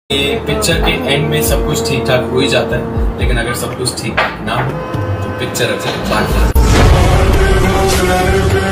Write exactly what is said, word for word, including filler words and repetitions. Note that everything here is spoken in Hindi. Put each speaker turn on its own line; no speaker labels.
ये पिक्चर के एंड में सब कुछ ठीक ठाक हो ही जाता है, लेकिन अगर सब कुछ ठीक ना हो तो पिक्चर अच्छा बांट